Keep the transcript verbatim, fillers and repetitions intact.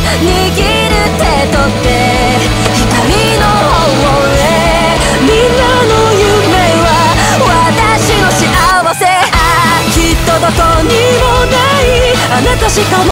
握る手取って光の方へ。みんなの夢は私の幸せ。ああきっとどこにもないあなたしか